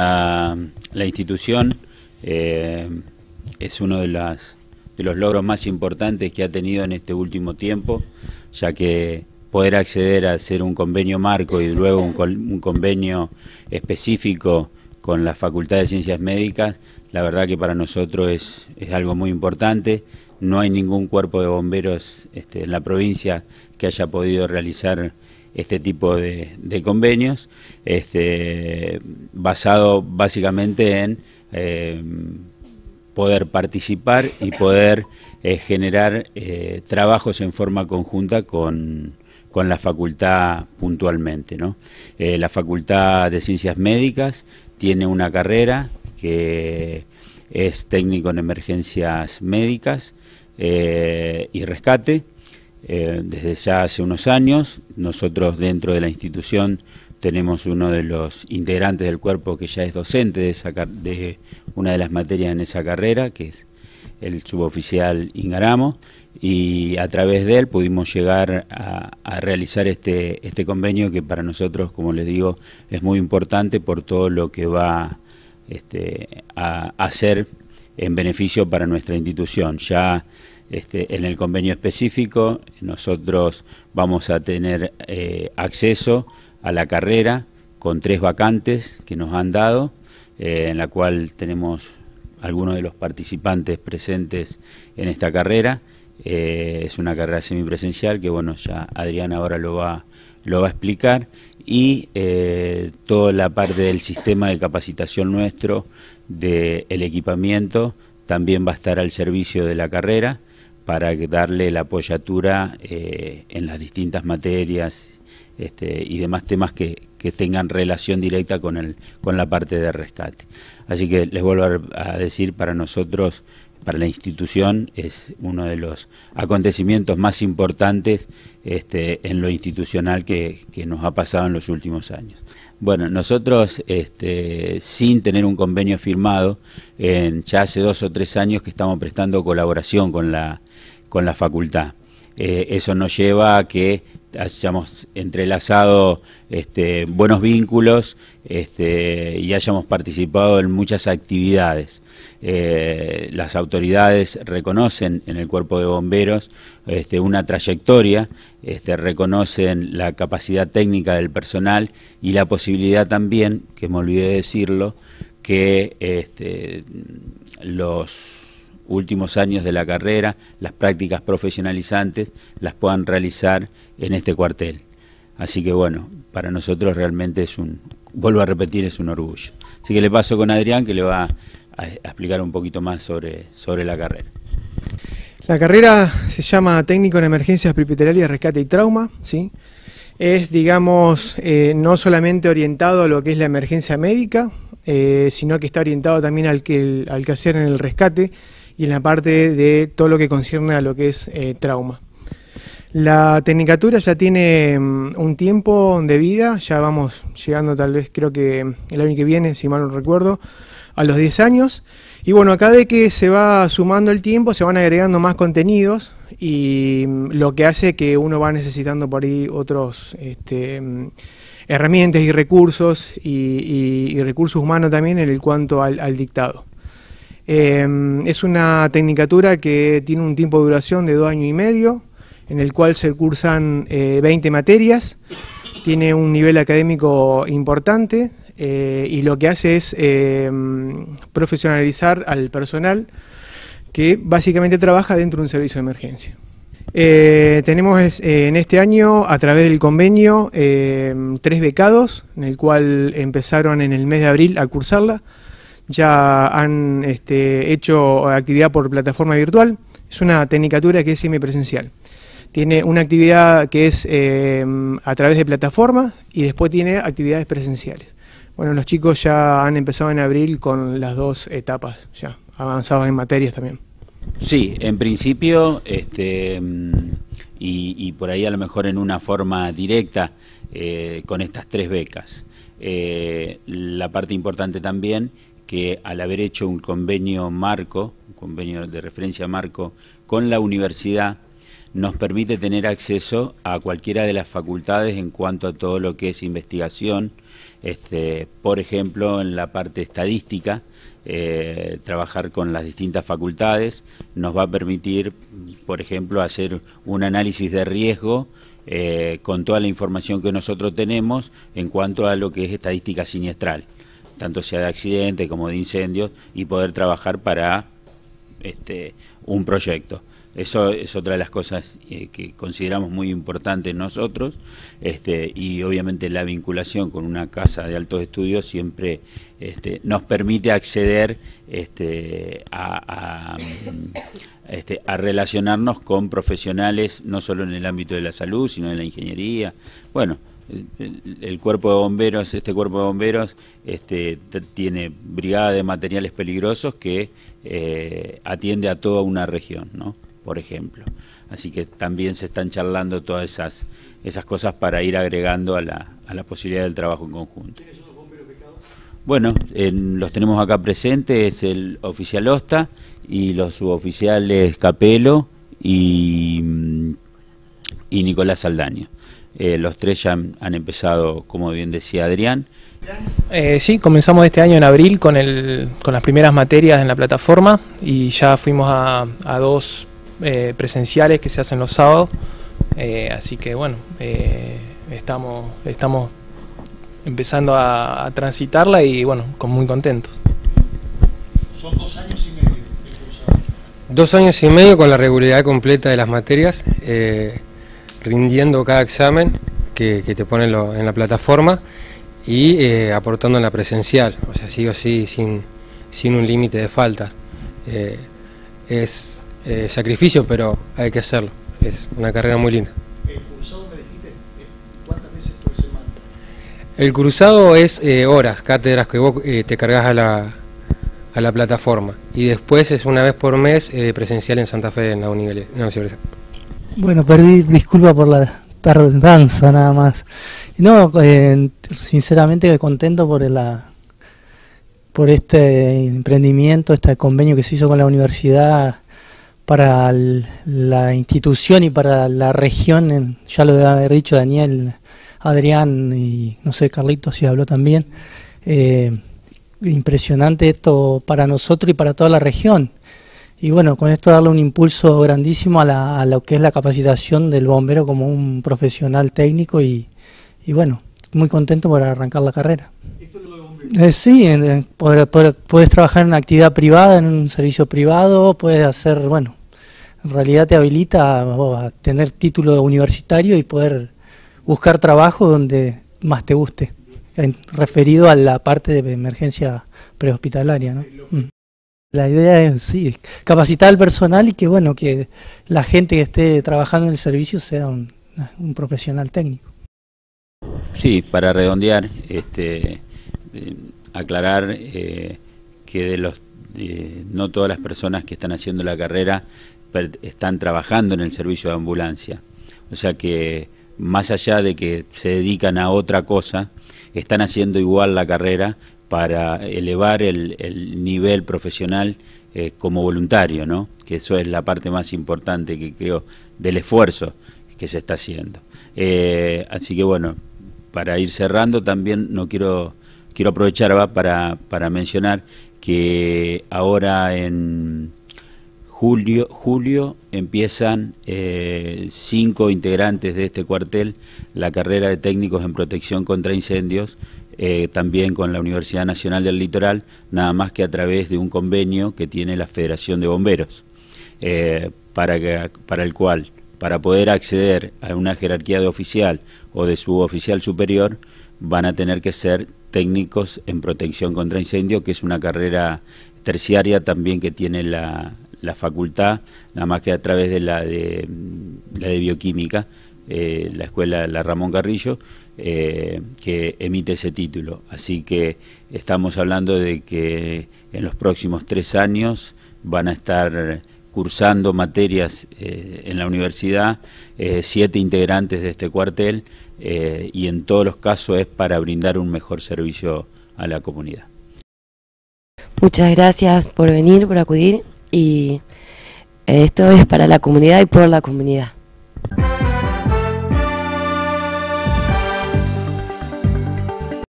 La institución es uno de los logros más importantes que ha tenido en este último tiempo, ya que poder acceder a hacer un convenio marco y luego un convenio específico con la Facultad de Ciencias Médicas, la verdad que para nosotros es algo muy importante. No hay ningún cuerpo de bomberos en la provincia que haya podido realizar este tipo de convenios, basado básicamente en poder participar y poder generar trabajos en forma conjunta con la facultad puntualmente, ¿no? La Facultad de Ciencias Médicas tiene una carrera que es técnico en emergencias médicas y rescate. Desde ya hace unos años, nosotros dentro de la institución tenemos uno de los integrantes del cuerpo que ya es docente de una de las materias en esa carrera, que es el suboficial Ingaramo, y a través de él pudimos llegar a realizar este convenio que para nosotros, como les digo, es muy importante por todo lo que va a hacer en beneficio para nuestra institución. Ya en el convenio específico nosotros vamos a tener acceso a la carrera con 3 vacantes que nos han dado, en la cual tenemos algunos de los participantes presentes en esta carrera. Es una carrera semipresencial que bueno, ya Adrián ahora lo va a explicar, y toda la parte del sistema de capacitación nuestro, del equipamiento, también va a estar al servicio de la carrera para darle la apoyatura en las distintas materias y demás temas que tengan relación directa con la parte de rescate. Así que les vuelvo a decir, para nosotros, para la institución, es uno de los acontecimientos más importantes en lo institucional que nos ha pasado en los últimos años. Bueno, nosotros, sin tener un convenio firmado, ya hace 2 o 3 años que estamos prestando colaboración con la facultad. Eso nos lleva a que hayamos entrelazado buenos vínculos y hayamos participado en muchas actividades. Las autoridades reconocen en el Cuerpo de Bomberos una trayectoria, reconocen la capacidad técnica del personal y la posibilidad también, que me olvidé de decirlo, que los últimos años de la carrera, las prácticas profesionalizantes, las puedan realizar en este cuartel. Así que bueno, para nosotros realmente vuelvo a repetir, es un orgullo. Así que le paso con Adrián, que le va a explicar un poquito más sobre la carrera. La carrera se llama Técnico en Emergencias Prehospitalarias, Rescate y Trauma, ¿sí? Es, digamos, no solamente orientado a lo que es la emergencia médica, sino que está orientado también al quehacer en el rescate y en la parte de todo lo que concierne a lo que es trauma. La tecnicatura ya tiene un tiempo de vida, ya vamos llegando tal vez, creo que el año que viene, si mal no recuerdo, a los 10 años. Y bueno, acá de que se va sumando el tiempo, se van agregando más contenidos, y lo que hace que uno va necesitando por ahí otros herramientas y recursos, y recursos humanos también en cuanto al dictado. Es una tecnicatura que tiene un tiempo de duración de 2 años y medio, en el cual se cursan 20 materias, tiene un nivel académico importante, y lo que hace es profesionalizar al personal que básicamente trabaja dentro de un servicio de emergencia. Tenemos en este año, a través del convenio, 3 becados, en el cual empezaron en el mes de abril a cursarla. Ya han hecho actividad por plataforma virtual. Es una tecnicatura que es semipresencial. Tiene una actividad que es a través de plataforma, y después tiene actividades presenciales. Bueno, los chicos ya han empezado en abril con las 2 etapas, ya avanzados en materias también. Sí, en principio, y por ahí a lo mejor en una forma directa, con estas 3 becas. La parte importante también, que al haber hecho un convenio marco, un convenio de referencia marco con la universidad, nos permite tener acceso a cualquiera de las facultades en cuanto a todo lo que es investigación. Por ejemplo, en la parte estadística, trabajar con las distintas facultades nos va a permitir, por ejemplo, hacer un análisis de riesgo con toda la información que nosotros tenemos en cuanto a lo que es estadística siniestral, tanto sea de accidentes como de incendios, y poder trabajar para un proyecto. Eso es otra de las cosas que consideramos muy importantes nosotros, y obviamente la vinculación con una casa de altos estudios siempre nos permite acceder a relacionarnos con profesionales no solo en el ámbito de la salud, sino en la ingeniería. Bueno, el cuerpo de bomberos, cuerpo de bomberos tiene brigada de materiales peligrosos que atiende a toda una región, ¿no? Por ejemplo. Así que también se están charlando todas esas cosas para ir agregando a la posibilidad del trabajo en conjunto. ¿Quiénes son los bomberos becados? Bueno, los tenemos acá presentes, es el oficial Osta y los suboficiales Capelo y Nicolás Saldaña. Los tres ya han empezado, como bien decía Adrián. Sí, comenzamos este año en abril con las primeras materias en la plataforma y ya fuimos a 2 presenciales que se hacen los sábados, así que bueno, estamos empezando a transitarla y bueno, muy contentos. Son 2 años y medio el cursado. 2 años y medio con la regularidad completa de las materias, rindiendo cada examen que te ponen en la plataforma y aportando en la presencial, o sea, sí o sí, sin un límite de falta. Es sacrificio, pero hay que hacerlo. Es una carrera muy linda. ¿El cursado me dijiste cuántas veces por semana? El cursado es horas, cátedras que vos te cargas a la plataforma, y después es una vez por mes presencial en Santa Fe, en la universidad. Bueno, disculpa por la tardanza nada más. No, sinceramente contento por este emprendimiento, este convenio que se hizo con la universidad para la institución y para la región. Ya lo debe haber dicho Daniel, Adrián y no sé, Carlitos si habló también. Impresionante esto para nosotros y para toda la región. Y bueno, con esto darle un impulso grandísimo a lo que es la capacitación del bombero como un profesional técnico y bueno, muy contento por arrancar la carrera. ¿Esto es lo de bombero? Sí, puedes trabajar en una actividad privada, en un servicio privado, puedes hacer, bueno, en realidad te habilita a tener título universitario y poder buscar trabajo donde más te guste, referido a la parte de emergencia prehospitalaria, ¿no? La idea es, sí, capacitar al personal y que, bueno, que la gente que esté trabajando en el servicio sea un profesional técnico. Sí, para redondear, aclarar que no todas las personas que están haciendo la carrera están trabajando en el servicio de ambulancia. O sea que, más allá de que se dedican a otra cosa, están haciendo igual la carrera para elevar el nivel profesional como voluntario, ¿no? Que eso es la parte más importante, que creo, del esfuerzo que se está haciendo. Así que bueno, para ir cerrando también quiero aprovechar para mencionar que ahora en julio empiezan 5 integrantes de este cuartel la carrera de técnicos en protección contra incendios, también con la Universidad Nacional del Litoral, nada más que a través de un convenio que tiene la Federación de Bomberos, para el cual, para poder acceder a una jerarquía de oficial o de suboficial superior, van a tener que ser técnicos en protección contra incendio, que es una carrera terciaria también que tiene la facultad, nada más que a través de la de bioquímica, la escuela La Ramón Carrillo, que emite ese título. Así que estamos hablando de que en los próximos 3 años van a estar cursando materias en la universidad 7 integrantes de este cuartel, y en todos los casos es para brindar un mejor servicio a la comunidad. Muchas gracias por venir, por acudir, y esto es para la comunidad y por la comunidad. gracias.